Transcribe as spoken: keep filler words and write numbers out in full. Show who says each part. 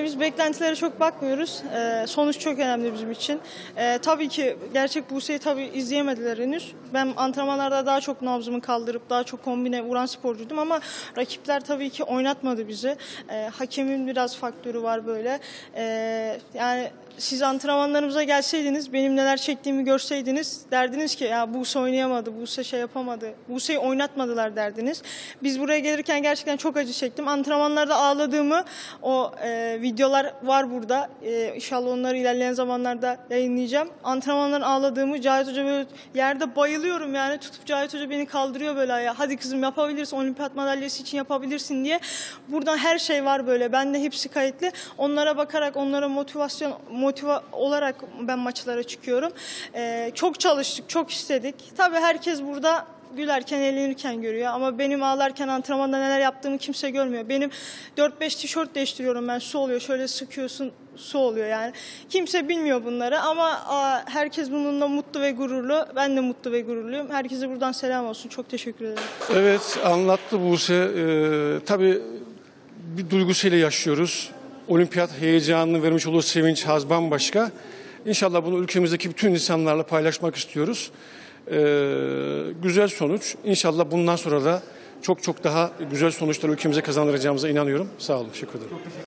Speaker 1: biz beklentilere çok bakmıyoruz. Ee, sonuç çok önemli bizim için. Ee, tabii ki gerçek Buse'yi tabii izleyemediler henüz. Ben antrenmanlarda daha çok nabzımı kaldırıp daha çok kombine vuran sporcuydum ama rakipler tabii ki oynatmadı bizi. Ee, hakemin biraz faktörü var böyle. Ee, yani siz antrenmanlarımıza gelseydiniz, benim neler çektiğimi görseydiniz, derdiniz ki ya Buse oynayamadı, Buse şey yapamadı, Buse'yi oynatmadılar derdiniz. Biz buraya gelirken gerçekten çok acı çektim. Antrenmanlarda ağladığımı, o e, videolar var burada. E, inşallah onları ilerleyen zamanlarda yayınlayacağım. Antrenmanların ağladığımı, Cahit Hoca böyle yerde bayılıyorum yani, tutup Cahit Hoca beni kaldırıyor böyle ayağa. Hadi kızım yapabilirsin, olimpiyat madalyası için yapabilirsin diye. Buradan her şey var böyle. Bende hepsi kayıtlı. Onlara bakarak, onlara motivasyon motive olarak ben maçlara çıkıyorum. Ee, çok çalıştık, çok istedik. Tabii herkes burada gülerken, eğlenirken görüyor ama benim ağlarken antrenmanda neler yaptığımı kimse görmüyor. Benim dört beş tişört değiştiriyorum ben, su oluyor, şöyle sıkıyorsun, su oluyor yani. Kimse bilmiyor bunları ama aa, herkes bununla mutlu ve gururlu. Ben de mutlu ve gururluyum. Herkese buradan selam olsun. Çok teşekkür ederim.
Speaker 2: Evet, anlattı Buse. Ee, tabii bir duygusuyla yaşıyoruz. Olimpiyat heyecanını vermiş olduğu sevinç, haz bambaşka. İnşallah bunu ülkemizdeki bütün insanlarla paylaşmak istiyoruz. Ee, güzel sonuç. İnşallah bundan sonra da çok çok daha güzel sonuçlar ülkemize kazandıracağımıza inanıyorum. Sağ olun, teşekkür ederim.